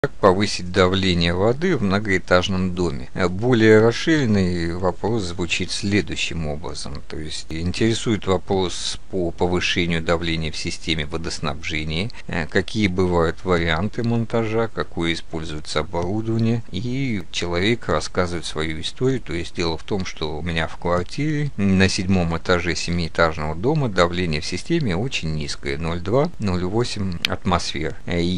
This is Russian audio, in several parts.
Как повысить давление воды в многоэтажном доме? Более расширенный вопрос звучит следующим образом. То есть интересует вопрос по повышению давления в системе водоснабжения, какие бывают варианты монтажа, какое используется оборудование, и человек рассказывает свою историю. То есть дело в том, что у меня в квартире на 7-м этаже 7-этажного дома давление в системе очень низкое, 0,2-0,8 атмосфер.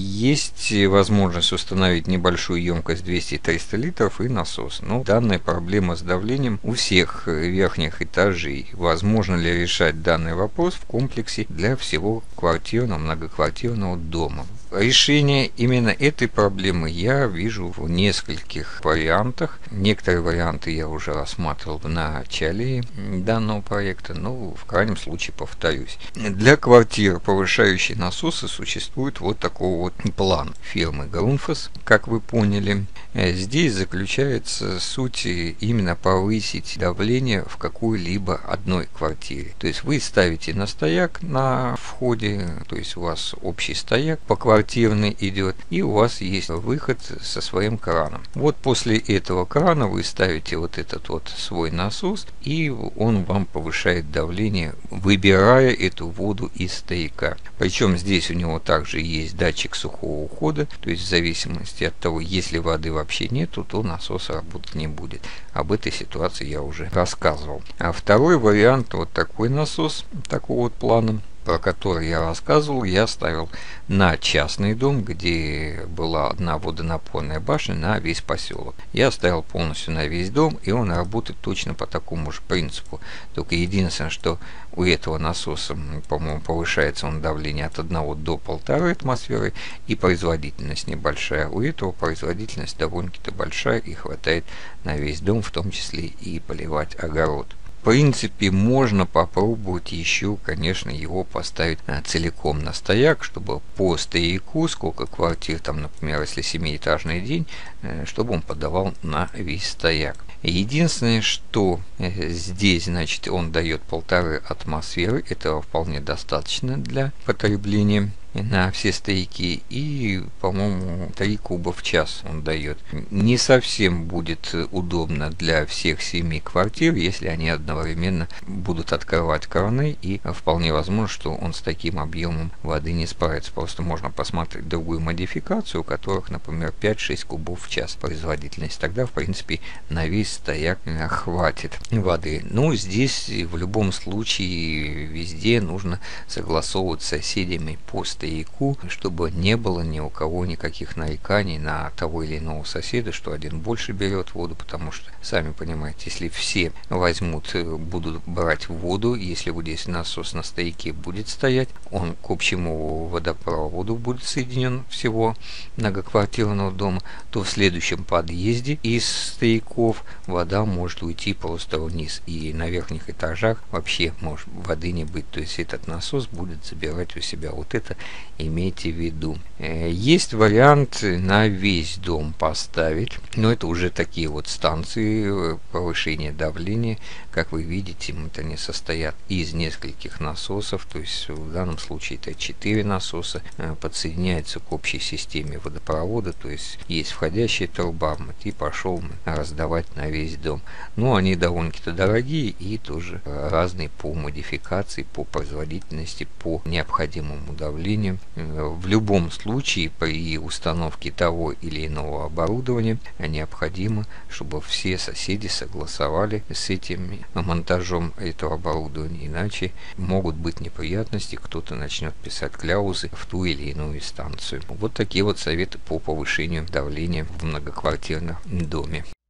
Есть возможность установить небольшую емкость 200-300 литров и насос. Но данная проблема с давлением у всех верхних этажей. Возможно ли решать данный вопрос в комплексе для всего квартирного, многоквартирного дома? Решение именно этой проблемы я вижу в нескольких вариантах. Некоторые варианты я уже рассматривал в начале данного проекта, но в крайнем случае повторюсь. Для квартир повышающие насосы существует вот такой вот план фирмы Grundfos, как вы поняли. Здесь заключается суть именно повысить давление в какой-либо одной квартире. То есть вы ставите на стояк на входе, то есть у вас общий стояк поквартирный идет, и у вас есть выход со своим краном. Вот после этого крана вы ставите вот этот вот свой насос, и он вам повышает давление, выбирая эту воду из стояка. Причем здесь у него также есть датчик сухого ухода, то есть в зависимости от того, если воды вообще нету, то насос работать не будет. Об этой ситуации я уже рассказывал. А второй вариант, вот такой насос, такого вот плана, про который я рассказывал, я ставил на частный дом, где была одна водонапорная башня на весь поселок. Я ставил полностью на весь дом, и он работает точно по такому же принципу. Только единственное, что у этого насоса, по-моему, повышается он давление от 1 до 1,5 атмосферы, и производительность небольшая. У этого производительность довольно-таки большая и хватает на весь дом, в том числе и поливать огород. В принципе, можно попробовать еще, конечно, его поставить целиком на стояк, чтобы по стояку, сколько квартир, там, например, если 7-этажный день, чтобы он подавал на весь стояк. Единственное, что здесь, значит, он дает 1,5 атмосферы, этого вполне достаточно для потребления на все стояки, и, по-моему, 3 куба в час он дает. Не совсем будет удобно для всех 7 квартир, если они одновременно будут открывать краны, и вполне возможно, что он с таким объемом воды не справится. Просто можно посмотреть другую модификацию, у которых, например, 5-6 кубов в час производительность. Тогда, в принципе, на весь стояк хватит воды. Но здесь в любом случае везде нужно согласовывать с соседями по стояку, чтобы не было ни у кого никаких нареканий на того или иного соседа, что один больше берет воду, потому что, сами понимаете, если все возьмут, будут брать воду, если вот здесь насос на стояке будет стоять, он к общему водопроводу будет соединен всего многоквартирного дома, то в следующем подъезде из стояков вода может уйти просто вниз, и на верхних этажах вообще может воды не быть, то есть этот насос будет забирать у себя. Вот это имейте в виду. Есть вариант на весь дом поставить, но это уже такие вот станции повышения давления. Как вы видите, они состоят из нескольких насосов, то есть в данном случае это 4 насоса, подсоединяются к общей системе водопровода, то есть есть входящая труба, и пошел раздавать на весь дом. Но они довольно-таки дорогие и тоже разные по модификации, по производительности, по необходимому давлению. В любом случае при установке того или иного оборудования необходимо, чтобы все соседи согласовали с этим монтажом этого оборудования, иначе могут быть неприятности, кто-то начнет писать кляузы в ту или иную станцию. Вот такие вот советы по повышению давления в многоквартирном доме.